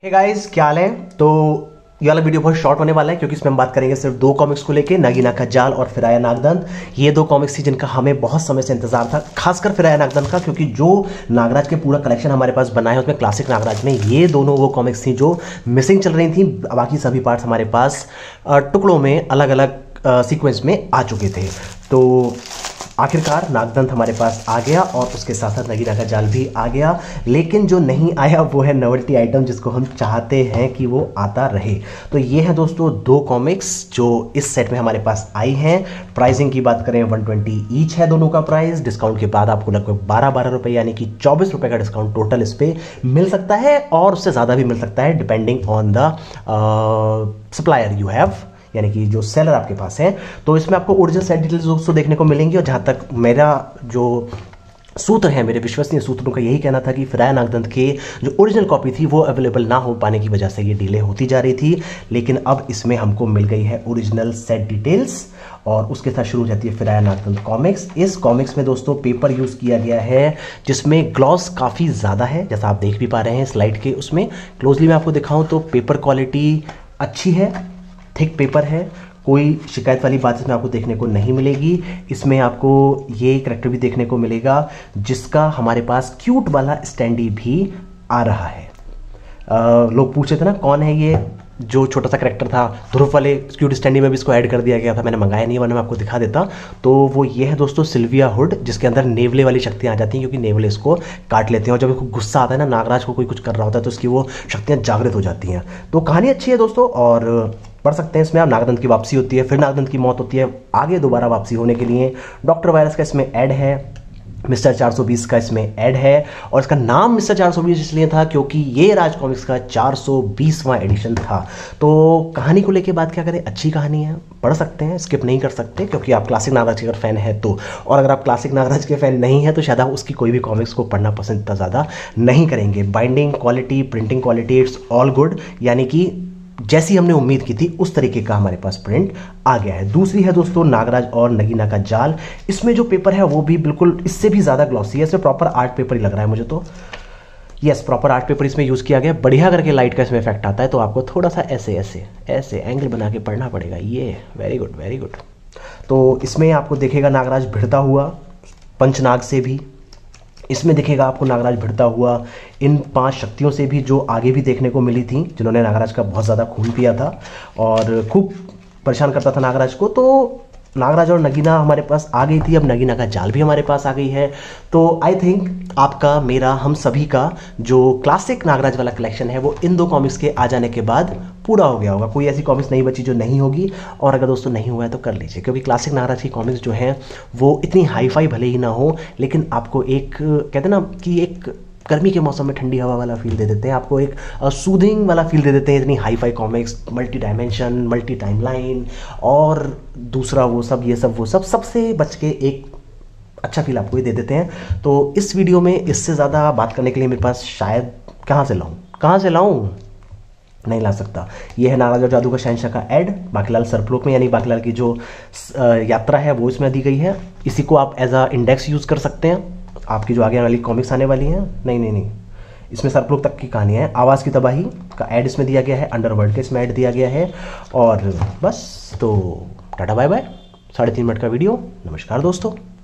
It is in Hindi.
हे गाइस, क्या हाल है। तो ये वाला वीडियो बहुत शॉर्ट होने वाला है क्योंकि इसमें हम बात करेंगे सिर्फ दो कॉमिक्स को लेके, नगीना का जाल और फिराया नागदंत। ये दो कॉमिक्स थी जिनका हमें बहुत समय से इंतजार था, खासकर फिराया नागदंत का, क्योंकि जो नागराज के पूरा कलेक्शन हमारे पास बना है उसमें क्लासिक नागराज में ये दोनों वो कॉमिक्स थी जो मिसिंग चल रही थी। बाकी सभी पार्ट्स हमारे पास टुकड़ों में अलग अलग सीक्वेंस में आ चुके थे। तो आखिरकार नागदंत हमारे पास आ गया और उसके साथ साथ नगीना का जाल भी आ गया, लेकिन जो नहीं आया वो है नोवेल्टी आइटम, जिसको हम चाहते हैं कि वो आता रहे। तो ये है दोस्तों दो कॉमिक्स जो इस सेट में हमारे पास आई हैं। प्राइसिंग की बात करें 120 ईच है दोनों का प्राइस। डिस्काउंट के बाद आपको लगभग 12 रुपए यानी कि 24 रुपए का डिस्काउंट टोटल इस पर मिल सकता है, और उससे ज़्यादा भी मिल सकता है depending on the supplier you have, यानी कि जो सेलर आपके पास है। तो इसमें आपको ओरिजिनल सेट डिटेल्स दोस्तों देखने को मिलेंगी, और जहाँ तक मेरा जो सूत्र है, मेरे विश्वसनीय सूत्रों का यही कहना था कि फिराया नागदंत के जो ओरिजिनल कॉपी थी वो अवेलेबल ना हो पाने की वजह से ये डिले होती जा रही थी, लेकिन अब इसमें हमको मिल गई है ओरिजिनल सेट डिटेल्स, और उसके साथ शुरू हो जाती है फिराया नागदंत कॉमिक्स। इस कॉमिक्स में दोस्तों पेपर यूज़ किया गया है जिसमें ग्लॉस काफ़ी ज़्यादा है, जैसा आप देख भी पा रहे हैं स्लाइड के उसमें। क्लोजली मैं आपको दिखाऊँ तो पेपर क्वालिटी अच्छी है, थिक पेपर है, कोई शिकायत वाली बात इसमें आपको देखने को नहीं मिलेगी। इसमें आपको ये करैक्टर भी देखने को मिलेगा जिसका हमारे पास क्यूट वाला स्टैंडी भी आ रहा है। लोग पूछे थे ना कौन है ये जो छोटा सा करैक्टर था, ध्रुव वाले क्यूट स्टैंडी में भी इसको ऐड कर दिया गया था, मैंने मंगाया नहीं वरना मैं आपको दिखा देता। तो वो ये है दोस्तों सिल्विया हुड, जिसके अंदर नेवले वाली शक्तियाँ आ जाती हैं क्योंकि नेवले इसको काट लेते हैं, और जब इसको गुस्सा आता है ना, नागराज को कोई कुछ कर रहा होता है तो उसकी वो शक्तियाँ जागृत हो जाती हैं। तो कहानी अच्छी है दोस्तों, और पढ़ सकते हैं। इसमें आप नागदंत की वापसी होती है, फिर नागदंत की मौत होती है, आगे दोबारा वापसी होने के लिए डॉक्टर वायरस का इसमें ऐड है, मिस्टर 420 का इसमें ऐड है, और इसका नाम मिस्टर 420 इसलिए था क्योंकि ये राज कॉमिक्स का 420वां एडिशन था। तो कहानी को लेके बात क्या करें, अच्छी कहानी है, पढ़ सकते हैं, स्किप नहीं कर सकते क्योंकि आप क्लासिक नागराज के अगर फैन है तो, और अगर आप क्लासिक नागराज के फैन नहीं है तो शायद आप उसकी कोई भी कॉमिक्स को पढ़ना पसंद इतना ज़्यादा नहीं करेंगे। Binding quality, printing quality, it's all good, यानी कि जैसी हमने उम्मीद की थी उस तरीके का हमारे पास प्रिंट आ गया है। दूसरी है दोस्तों नागराज और नगीना का जाल। इसमें जो पेपर है वो भी बिल्कुल इससे भी ज़्यादा ग्लॉसी है, इसमें प्रॉपर आर्ट पेपर ही लग रहा है मुझे तो। यस, प्रॉपर आर्ट पेपर इसमें यूज़ किया गया, बढ़िया करके लाइट का इसमें इफेक्ट आता है, तो आपको थोड़ा सा ऐसे ऐसे ऐसे एंगल बना के पढ़ना पड़ेगा। ये वेरी गुड वेरी गुड। तो इसमें आपको देखेगा नागराज भिड़ता हुआ पंचनाग से भी, इसमें दिखेगा आपको नागराज भिड़ता हुआ इन 5 शक्तियों से भी जो आगे भी देखने को मिली थी, जिन्होंने नागराज का बहुत ज़्यादा खून पिया था और खूब परेशान करता था नागराज को। तो नागराज और नगीना हमारे पास आ गई थी, अब नगीना का जाल भी हमारे पास आ गई है। तो आई थिंक आपका, मेरा, हम सभी का जो क्लासिक नागराज वाला कलेक्शन है वो इन दो कॉमिक्स के आ जाने के बाद पूरा हो गया होगा। कोई ऐसी कॉमिक्स नहीं बची जो नहीं होगी, और अगर दोस्तों नहीं हुआ है तो कर लीजिए, क्योंकि क्लासिक नागराज की कॉमिक्स जो हैं वो इतनी हाई फाई भले ही ना हो, लेकिन आपको एक कहते हैं ना कि एक गर्मी के मौसम में ठंडी हवा वाला फील दे देते हैं, आपको एक सूदिंग वाला फील दे देते हैं। इतनी hi fi comics, multi dimension, multi timeline, और दूसरा वो सब, ये सब वो सब, सबसे बच के एक अच्छा फील आपको ये दे देते हैं। तो इस वीडियो में इससे ज़्यादा बात करने के लिए मेरे पास शायद कहाँ से लाऊं नहीं ला सकता। ये है नागराज और जादू का शहंशाह का ऐड बाकीलाल सरप्लोक में, यानी बाकीलाल की जो यात्रा है वो इसमें दी गई है। इसी को आप एज अ इंडेक्स यूज़ कर सकते हैं, आपकी जो आगे वाली कॉमिक्स आने वाली हैं। नहीं, इसमें सरप्लोक तक की कहानी है। आवाज़ की तबाही का ऐड इसमें दिया गया है, अंडरवर्ल्ड का इसमें ऐड दिया गया है, और बस। तो टाटा बाय बाय, 3.5 मिनट का वीडियो। नमस्कार दोस्तों।